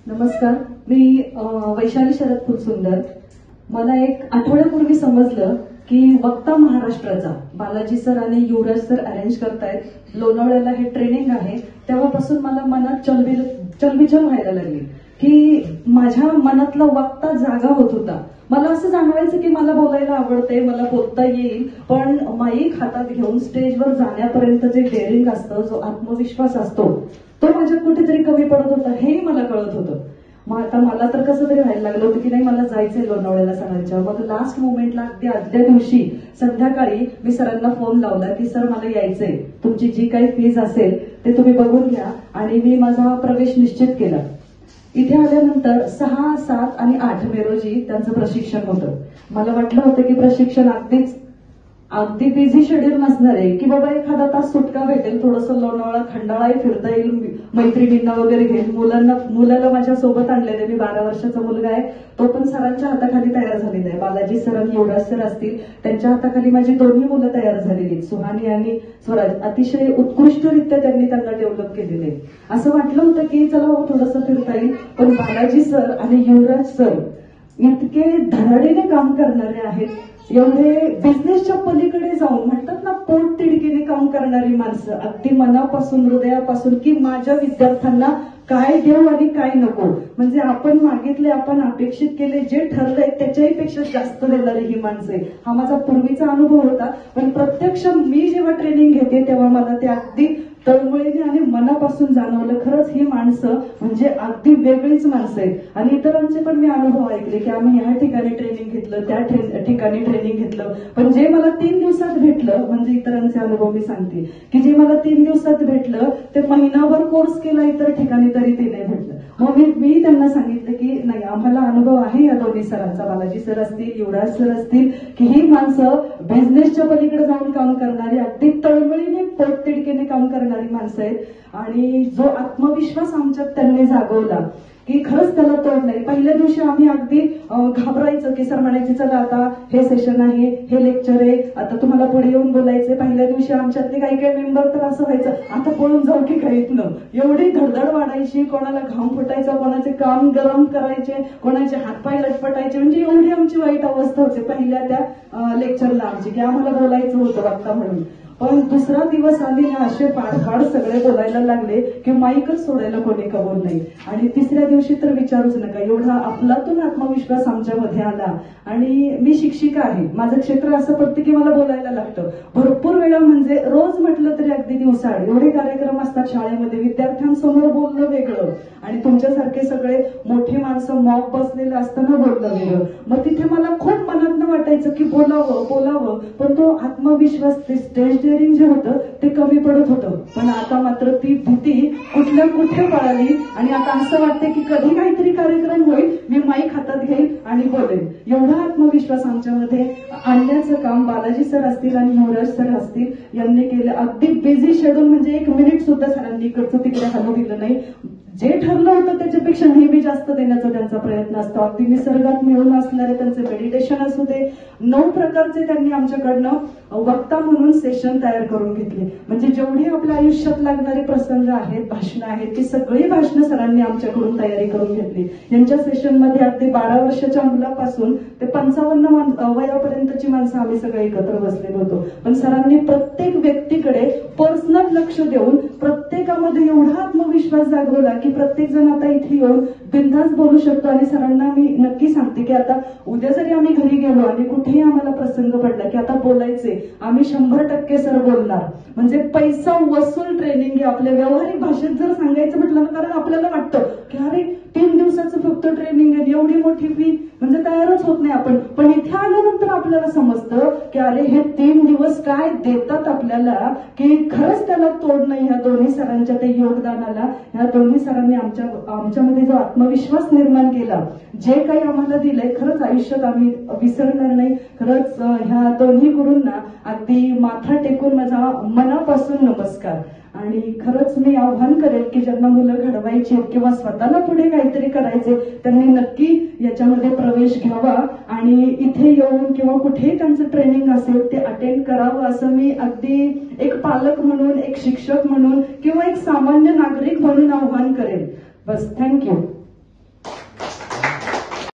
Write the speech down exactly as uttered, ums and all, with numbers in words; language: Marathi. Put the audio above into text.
नमस्कार, मी अ, वैशाली शरद फुलसुंदर. मला एक आठवड्यापूर्वी समजलं की वक्ता महाराष्ट्राचा बालाजी सर आणि युवराज सर अरेंज करतायत लोणावळ्याला हे ट्रेनिंग आहे. तेव्हापासून मला मनात चलबिल चलबिचल व्हायला लागली की माझ्या मनातला वक्ता जागा होत होता. मला असं जाणवायचं की मला बोलायला आवडते, मला बोलता येईल, पण माईक हातात घेऊन स्टेजवर जाण्यापर्यंत जे डेअरिंग असतं, जो आत्मविश्वास असतो, तो माझ्यात कुठेतरी कमी पडत होता, हेही मला कळत होतं. मग आता मला तर कसं तरी व्हायला लागलं होतं की नाही, मला जायचंय लोणावळ्याला सरांच्या. मग लास्ट मोमेंटला अगदी आदल्या दिवशी संध्याकाळी मी सरांना फोन लावला की सर मला यायचंय, तुमची जी काही फीज असेल ते तुम्ही बघून घ्या. आणि मी माझा प्रवेश निश्चित केला. इथे आल्यानंतर सहा सात आणि आठ मे रोजी त्यांचं प्रशिक्षण होतं. मला वाटलं होतं की प्रशिक्षण अगदीच अगदी बिझी शेड्यूल नसणार आहे, की बाबा एखादा तास सुटका भेटेल, थोडंसं लोणावळा खंडाळाही फिरता येईल, मैत्रिणींना वगैरे घेऊन. मुलांना मुलाला माझ्या सोबत आणलेलं आहे, मी बारा वर्षाचा मुलगा आहे, तो पण सरांच्या हाताखाली तयार झालेला आहे. बालाजी सर आणि युवराज सर असतील, त्यांच्या हाताखाली माझी दोन्ही मुलं तयार झालेली आहेत, सुहानी आणि स्वराज. अतिशय उत्कृष्टरित्या त्यांनी त्यांना डेव्हलप केलेले आहे. असं वाटलं होतं की चला हो थोडंसं फिरता येईल, पण बालाजी सर आणि युवराज सर इतके धडाडीने काम करणारे आहेत, एवढे बिझनेसच्या पलीकडे जाऊन म्हणतात ना, पोट तिडकीने काम करणारी माणसं, अगदी मनापासून हृदयापासून की माझ्या विद्यार्थ्यांना काय देऊ आणि काय नको, म्हणजे आपण मागितले, आपण अपेक्षित केले, जे ठरलंय त्याच्याही पेक्षा जास्त देणारी ही माणसं आहे. हा माझा पूर्वीचा अनुभव होता, पण प्रत्यक्ष मी जेव्हा ट्रेनिंग घेते तेव्हा मला ते अगदी तळमळीने आणि मनापासून जाणवलं. खरंच ही माणसं म्हणजे अगदी वेगळीच माणसं आहेत. आणि इतरांचे पण मी अनुभव ऐकले की आम्ही ह्या ठिकाणी ट्रेनिंग घेतलं, त्या ठिकाणी ट्रेनिंग घेतलं, पण जे मला तीन दिवसात भेटलं, म्हणजे इतरांचे अनुभव मी सांगते की जे मला तीन दिवसात भेटलं ते महिनाभर कोर्स केला इतर ठिकाणी तरी ते नाही भेटलं. मग मी मी त्यांना सांगितलं की नाही, आम्हाला अनुभव आहे या दोन्ही सरांचा, बालाजी सर असतील, युवराज सर असतील, की ही माणसं बिझनेसच्या पलीकडे जाऊन काम करणारी, अगदी तळमळीने पोटतिडकीने काम करणारी माणसं आहेत. आणि जो आत्मविश्वास आमच्यात त्यांनी जागवला की खरंच त्याला तोड नाही. पहिल्या दिवशी आम्ही अगदी घाबरायचं की सर म्हणायचे चला आता हे सेशन आहे, हे लेक्चर आहे, आता तुम्हाला पुढे येऊन बोलायचे. पहिल्या दिवशी आमच्यातले काही काही मेंबर तर असं व्हायचं आता पळून जाऊ की काहीत न, एवढी धडधड वाढायची, कोणाला घाम फुटायचा, कोणाचे काम गरम करायचे, कोणाचे हातपाय लटपटायचे, म्हणजे एवढी आमची वाईट अवस्था होती पहिल्या त्या लेक्चरला आमची, की आम्हाला बोलायचं होतं वक्ता म्हणून. पण दुसरा दिवस आम्ही असे पाडपाड सगळे बोलायला लागले की माईकच सोडायला कोणी कबूल नाही. आणि तिसऱ्या दिवशी तर विचारूच नका, एवढा आपलातून आत्मविश्वास आमच्यामध्ये आला. आणि मी शिक्षिका आहे, माझं क्षेत्र असं पडतं की मला बोलायला लागतं भरपूर वेळा, म्हणजे रोज म्हटलं तरी अगदी दिवसाआड एवढे कार्यक्रम असतात शाळेमध्ये. विद्यार्थ्यांसमोर बोलणं वेगळं आणि तुमच्यासारखे सगळे मोठी माणसं मॉब बसलेलं असताना बोलणं वेगळं. मग तिथे मला खूप मनातनं वाटायचं की बोलावं बोलावं, पण तो आत्मविश्वास, ते स्टेज डेअरिंग जे होतं ते कमी पडत होतं. पण आता मात्र ती भीती कुठल्या कुठे पळाली आणि आता असं वाटतं की कधी काहीतरी कार्यक्रम होईल, मी माईक हातात घेईल आणि बोलेन. एवढा आत्मविश्वास आमच्यामध्ये आणण्याचं काम बालाजी सर असतील आणि युवराज सर असतील यांनी केलं. अगदी बिझी शेड्यूल, म्हणजे एक मिनिट सुद्धा सरांनी इकडचं तिकडे हलू दिलं नाही. जे ठरलं होतं त्याच्यापेक्षा नेहमी जास्त देण्याचा त्यांचा प्रयत्न असतो. अगदी निसर्गात मिळून असणारे त्यांचे मेडिटेशन असू दे, नऊ प्रकारचे त्यांनी आमच्याकडनं वक्ता म्हणून सेशन तयार करून घेतले. म्हणजे जेवढी आपल्या आयुष्यात लागणारे प्रसंग आहेत, भाषणं आहेत, ती सगळी भाषणं सरांनी आमच्याकडून तयारी करून घेतली. यांच्या सेशनमध्ये अगदी बारा वर्षाच्या मुलापासून ते पंचावन्न वयापर्यंतची माणसं आम्ही सगळे एकत्र बसलेलो होतो. पण सरांनी प्रत्येक व्यक्तीकडे पर्सनल लक्ष देऊन प्रत्येकामध्ये एवढा आत्मविश्वास जागवला की प्रत्येक जण आता इथे येऊन बिनधास्त बोलू शकतो. आणि सरांना मी नक्की सांगते की आता उद्या जरी आम्ही घरी गेलो आणि कुठेही आम्हाला प्रसंग पडला की आता बोलायचे, आम्ही शंभर टक्के सर बोलणार. म्हणजे पैसा वसूल ट्रेनिंग आहे. आपल्या व्यावहारिक भाषेत जर सांगायचं म्हटलं ना, कारण आपल्याला वाटतं की अरे तीन दिवसाचं फक्त ट्रेनिंग आहे, एवढी मोठी फी, म्हणजे तयारच होत नाही आपण. पण इथे आल्यानंतर आपल्याला समजतं की अरे हे तीन दिवस काय देतात आपल्याला, की खरंच त्याला तोड नाही. ह्या दोन्ही सरांच्या त्या योगदानाला, ह्या दोन्ही सरांनी आमच्या आमच्यामध्ये जो आत्मविश्वास निर्माण केला, जे काही आम्हाला दिलंय, खरंच आयुष्यात आम्ही विसरणार नाही. खरंच ह्या दोन्ही गुरूंना अगदी माथा टेकून माझा मनापासून नमस्कार. आणि खरंच मी आव्हान करेल की ज्यांना मुलं घडवायची किंवा स्वतःला पुढे काहीतरी करायचे, त्यांनी नक्की याच्यामध्ये प्रवेश घ्यावा आणि इथे येऊन किंवा कुठेही त्यांचं ट्रेनिंग असेल ते अटेंड करावं, असं मी अगदी एक पालक म्हणून, एक शिक्षक म्हणून किंवा एक सामान्य नागरिक म्हणून आव्हान करेल. बस, थँक्यू.